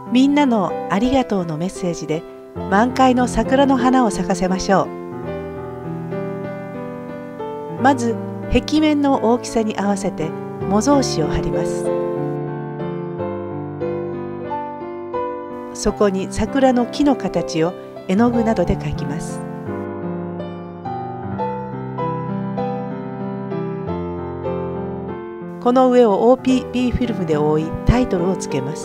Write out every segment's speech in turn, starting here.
みんなのありがとうのメッセージで満開の桜の花を咲かせましょう。まず壁面の大きさに合わせて模造紙を貼ります。そこに桜の木の形を絵の具などで描きます。この上を OPP フィルムで覆いタイトルをつけます。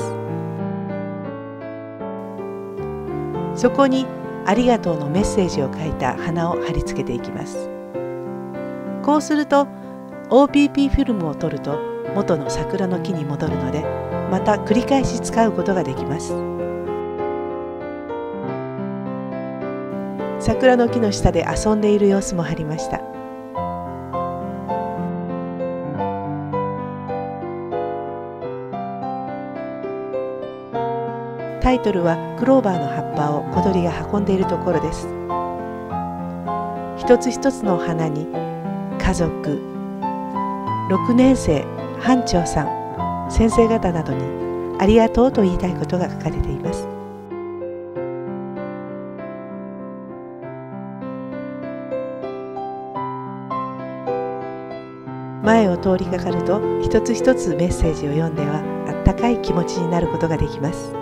そこにありがとうのメッセージを書いた花を貼り付けていきます。こうすると OPP フィルムを取ると元の桜の木に戻るので、また繰り返し使うことができます。桜の木の下で遊んでいる様子も貼りました。タイトルはクローバーの葉っぱを小鳥が運んでいるところです。一つ一つの花に家族、6年生、班長さん、先生方などにありがとうと言いたいことが書かれています。前を通りかかると一つ一つメッセージを読んではあったかい気持ちになることができます。